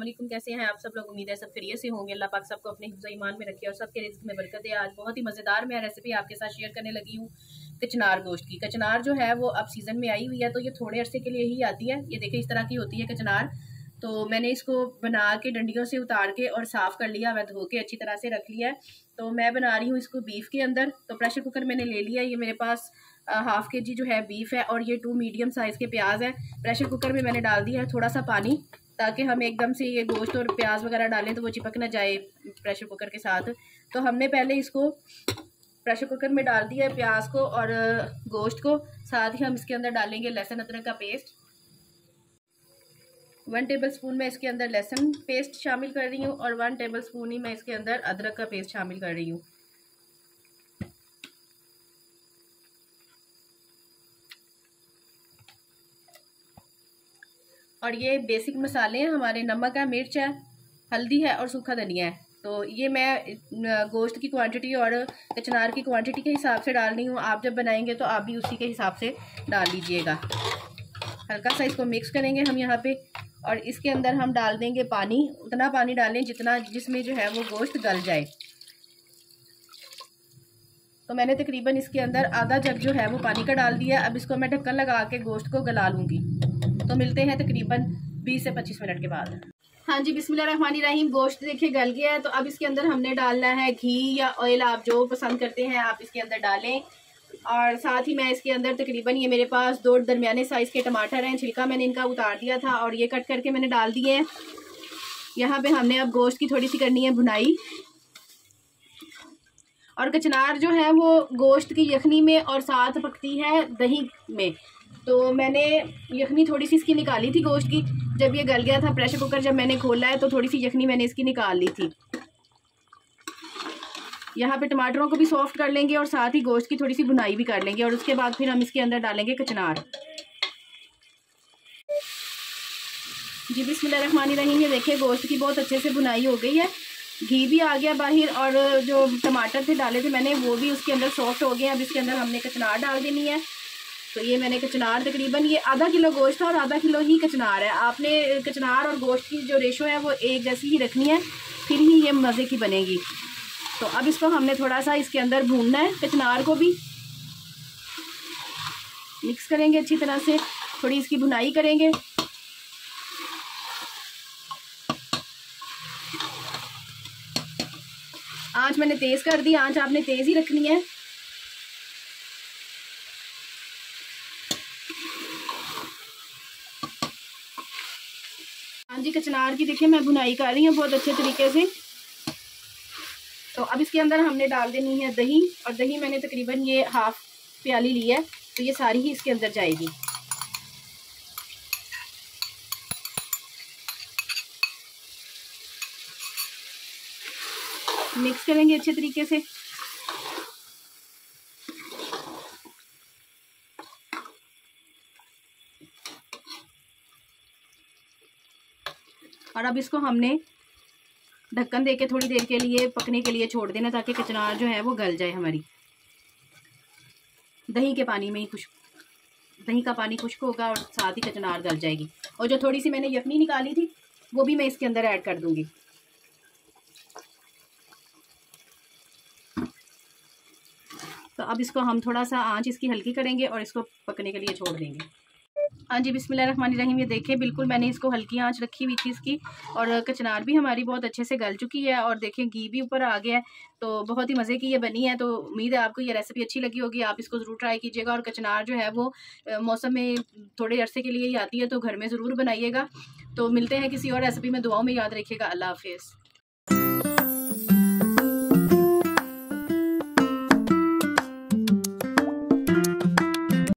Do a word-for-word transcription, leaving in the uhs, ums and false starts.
वालेकुम, कैसे हैं आप सब लोग। उम्मीद है सब खैरियत से होंगे। अल्लाह पाक सबको अपने हिफ्ज़ ईमान में रखे और सबके रिज़्क़ में बरकत है। आज बहुत ही मज़ेदार मैं रेसिपी आपके साथ शेयर करने लगी हूँ कचनार गोश्त की। कचनार जो है वो अब सीज़न में आई हुई है, तो ये थोड़े अरसे के लिए ही आती है। ये देखिए इस तरह की होती है कचनार। तो मैंने इसको बना के डंडियों से उतार के और साफ़ कर लिया, मैं धो के अच्छी तरह से रख लिया है। तो मैं बना रही हूँ इसको बीफ के अंदर। तो प्रेशर कुकर मैंने ले लिया। ये मेरे पास हाफ़ के जी जो है बीफ है और ये टू मीडियम साइज़ के प्याज है। प्रेशर कुकर में मैंने डाल दिया है थोड़ा सा पानी, ताकि हम एकदम से ये गोश्त और प्याज वगैरह डालें तो वो चिपक ना जाए प्रेशर कुकर के साथ। तो हमने पहले इसको प्रेशर कुकर में डाल दिया है प्याज को और गोश्त को। साथ ही हम इसके अंदर डालेंगे लहसुन अदरक का पेस्ट। वन टेबल स्पून मैं इसके अंदर लहसुन पेस्ट शामिल कर रही हूँ और वन टेबल स्पून ही मैं इसके अंदर अदरक का पेस्ट शामिल कर रही हूँ। और ये बेसिक मसाले हैं हमारे, नमक है, मिर्च है, हल्दी है और सूखा धनिया है। तो ये मैं गोश्त की क्वांटिटी और कचनार की क्वांटिटी के हिसाब से डाल रही हूँ। आप जब बनाएंगे तो आप भी उसी के हिसाब से डाल लीजिएगा। हल्का सा इसको मिक्स करेंगे हम यहाँ पे और इसके अंदर हम डाल देंगे पानी। उतना पानी डालें जितना जिसमें जो है वो गोश्त गल जाए। तो मैंने तकरीबन इसके अंदर आधा जग जो है वो पानी का डाल दिया। अब इसको मैं ढक्कन लगा के गोश्त को गला लूँगी। तो मिलते हैं तकरीबन बीस से पच्चीस मिनट के बाद। हाँ जी, बिस्मिल्लाहिर्रहमानिर्रहीम। गोश्त देखिए गल गया है। तो अब इसके अंदर हमने डालना है घी या ऑयल, आप जो पसंद करते हैं आप इसके अंदर डालें। और साथ ही मैं इसके अंदर तकरीबन ये मेरे पास दो दरमियाने साइज़ के टमाटर हैं, छिलका मैंने इनका उतार दिया था और ये कट करके मैंने डाल दिए हैं। यहाँ पे हमने अब गोश्त की थोड़ी सी करनी है भुनाई। और कचनार जो है वो गोश्त की यखनी में और साथ पकती है दही में। तो मैंने यखनी थोड़ी सी इसकी निकाली थी गोश्त की। जब ये गल गया था प्रेशर कुकर जब मैंने खोला है तो थोड़ी सी यखनी मैंने इसकी निकाल ली थी। यहाँ पे टमाटरों को भी सॉफ्ट कर लेंगे और साथ ही गोश्त की थोड़ी सी भुनाई भी कर लेंगे और उसके बाद फिर हम इसके अंदर डालेंगे कचनार। जी बिस्मिल्लाहिर्रहमानिर्रहीम। ये देखिए गोश्त की बहुत अच्छे से भुनाई हो गई है, घी भी आ गया बाहर और जो टमाटर थे डाले थे मैंने वो भी उसके अंदर सॉफ्ट हो गए। अब इसके अंदर हमने कचनार डाल देनी है। तो ये मैंने कचनार तकरीबन ये आधा किलो गोश्त है और आधा किलो ही कचनार है। आपने कचनार और गोश्त की जो रेशो है वो एक जैसी ही रखनी है, फिर ही ये मज़े की बनेगी। तो अब इसको हमने थोड़ा सा इसके अंदर भूनना है। कचनार को भी मिक्स करेंगे अच्छी तरह से, थोड़ी इसकी भुनाई करेंगे। आंच मैंने तेज़ कर दी, आंच आपने तेज़ ही रखनी है। हाँ जी, कचनार की देखिए मैं भुनाई कर रही हूँ बहुत अच्छे तरीके से। तो अब इसके अंदर हमने डाल देनी है दही और दही मैंने तकरीबन ये हाफ प्याली ली है, तो ये सारी ही इसके अंदर जाएगी। मिक्स करेंगे अच्छे तरीके से। और अब इसको हमने ढक्कन देके थोड़ी देर के लिए पकने के लिए छोड़ देना, ताकि कचनार जो है वो गल जाए हमारी। दही के पानी में ही खुश्क दही का पानी खुश्क होगा और साथ ही कचनार गल जाएगी। और जो थोड़ी सी मैंने यखनी निकाली थी वो भी मैं इसके अंदर ऐड कर दूंगी। तो अब इसको हम थोड़ा सा आंच इसकी हल्की करेंगे और इसको पकने के लिए छोड़ देंगे। हाँ जी, बिस्मिल्लाहिर्रहमानिर्रहीम। ये देखिए बिल्कुल मैंने इसको हल्की आंच रखी हुई थी इसकी और कचनार भी हमारी बहुत अच्छे से गल चुकी है और देखें घी भी ऊपर आ गया है। तो बहुत ही मज़े की ये बनी है। तो उम्मीद है आपको ये रेसिपी अच्छी लगी होगी, आप इसको ज़रूर ट्राई कीजिएगा। और कचनार जो है वो मौसम में थोड़े अरसे के लिए ही आती है, तो घर में ज़रूर बनाइएगा। तो मिलते हैं किसी और रेसिपी में, दुआओं में याद रखिएगा। अल्लाह हाफिज़।